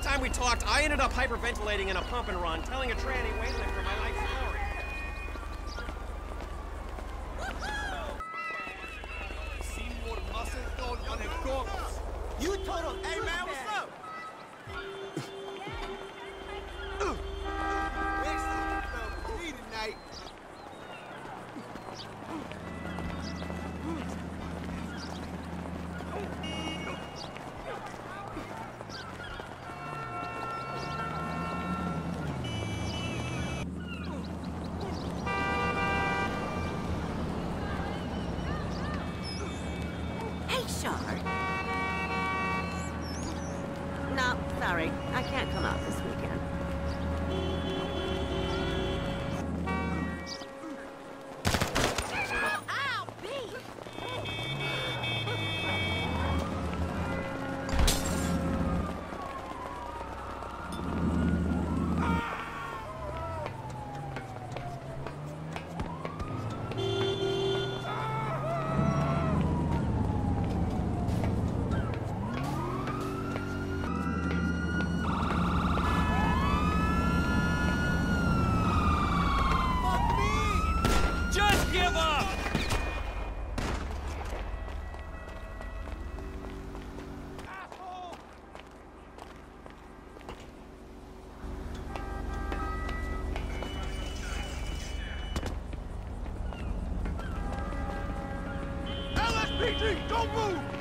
time we talked, I ended up hyperventilating in a pump and run, telling a tranny weightlifter my life story. See more muscle going on their goggles. You told him, hey man, what's up? Tonight. No, sorry. I can't come out this weekend. Ow, B! LSPD, don't move!